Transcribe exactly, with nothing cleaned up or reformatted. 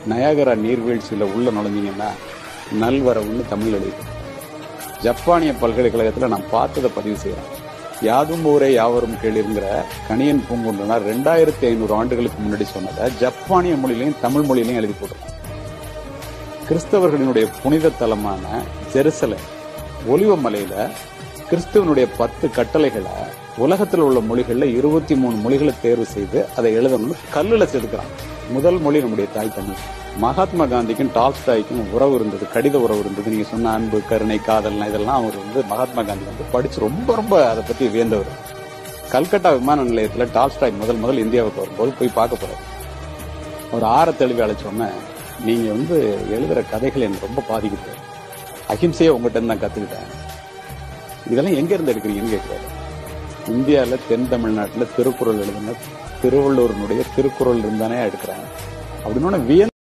Niagara நீர்வீழ்ச்சியில உள்ள நுழைஞ்சீங்கன்னா நல்வரவுன்னு தமிழ் எழுதி. ஜப்பானிய பல்கலைக்கழகத்துல நான் பார்த்ததை பதிவு செய்யறேன். யாதும் ஊரே யாவரும் கேளிருங்கிற கணியன் பூங்குன்றனார் ரெண்டாயிரத்தி ஐநூறு ஆண்டுகளுக்கு முன்னாடி சொன்னதை ஜப்பானிய மொழியிலையும் தமிழ் மொழியிலையும் எழுதி போட்டிருக்கேன். கிறிஸ்தவர்களினுடைய புனித தலமான ஜெருசலேம் ஒலிவ மலையில கிறிஸ்துவனுடைய பத்து கட்டளைகளை உலகத்தில் உள்ள மொழிகள்ல இருபத்தி மூணு மொழிகளை தேர்வு செய்து அதை எழுதணும்னு கல்லுல செதுக்கிறான். முதல் மொழி நம்முடைய தாய் தமிழ். மகாத்மா காந்திக்கும் டால்ஸ்டாய்க்கும் உறவு இருந்தது, கடித உறவு இருந்தது. நீங்க சொன்ன அன்பு, கருணை, காதல்னா இதெல்லாம் அவர் வந்து மகாத்மா காந்தி வந்து படிச்சு ரொம்ப ரொம்ப அதை பத்தி வியந்தவர். கல்கட்டா விமான நிலையத்துல டால்ஸ்டாய் முதல் முதல் இந்தியாவுக்கு வரும்போது போய் பார்க்க போறாரு. அவர் ஆற தெளிவு அழைச்சோன்ன, நீங்க வந்து எழுதுற கதைகள் எனக்கு ரொம்ப பாதிக்குது, அஹிம்சையை உங்ககிட்ட இருந்து நான் கத்துக்கிட்டேன், இதெல்லாம் எங்க இருந்து எடுக்கிறீங்கன்னு கேட்கிறாரு. இந்தியாவில தென் தமிழ்நாட்டுல திருக்குறள் எழுதுன திருவள்ளுவனுடைய திருக்குறள் இருந்தானே எடுக்கிறாங்க அப்படின்னு வியந்து